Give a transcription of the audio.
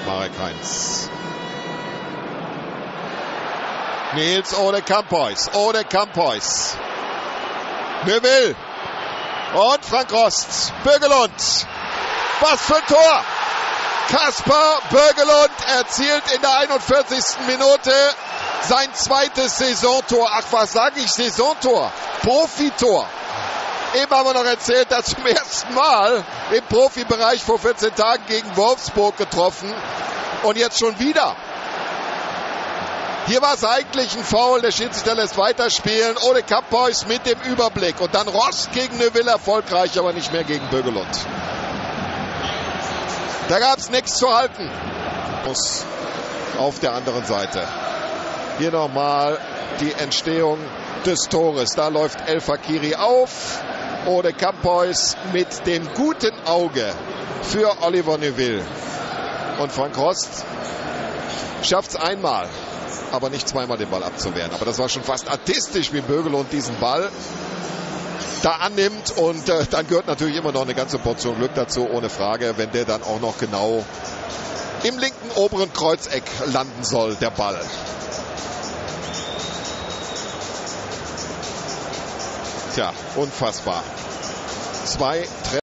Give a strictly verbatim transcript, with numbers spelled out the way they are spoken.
Marek Heinz. Nils Ode Kampois. Ode Kampois. Neuville. Und Frank Rost. Bögelund. Was für ein Tor. Kaspar Bögelund erzielt in der einundvierzigsten Minute sein zweites Saisontor. Ach, was sage ich? Saisontor. Profitor. Eben haben wir noch erzählt, dass zum ersten Mal im Profibereich vor vierzehn Tagen gegen Wolfsburg getroffen. Und jetzt schon wieder. Hier war es eigentlich ein Foul. Der Schiedsrichter lässt weiterspielen. Ode Kampois mit dem Überblick. Und dann Rost gegen Neuville erfolgreich, aber nicht mehr gegen Bögelund. Da gab es nichts zu halten. Auf der anderen Seite. Hier nochmal die Entstehung des Tores. Da läuft El Fakiri auf. Ode Kampois mit dem guten Auge für Oliver Neuville. Und Frank Rost schafft es einmal, aber nicht zweimal den Ball abzuwehren. Aber das war schon fast artistisch, wie Bögelund diesen Ball da annimmt. Und äh, dann gehört natürlich immer noch eine ganze Portion Glück dazu, ohne Frage, wenn der dann auch noch genau im linken oberen Kreuzeck landen soll, der Ball. Tja, unfassbar. Zwei Treffer.